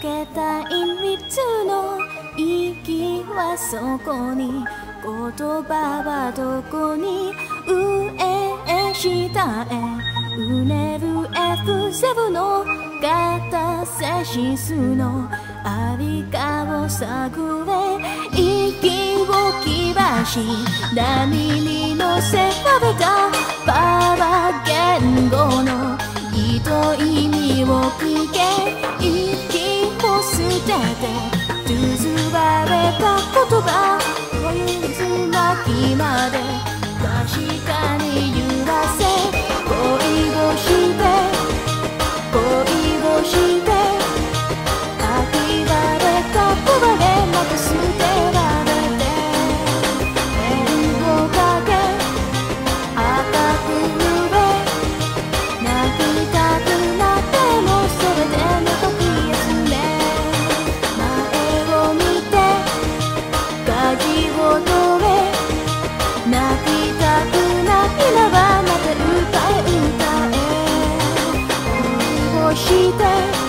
けたい3つの息はそこに、言葉はどこに、上へ下へうねる F7 の片セシスのありかを探れ、息を切らし波に乗せられたパワー言語の糸意味を聞け、息を捨てて綴られた言葉、水なきまで確かに揺らせ、恋をして恋をして秋晴れか壊れまた捨てられて、円をかけ赤く濡れ、泣きたくなってもそれでも時休め、前を見て舵を取れ、泣きたくないならまた歌え歌え、恋をして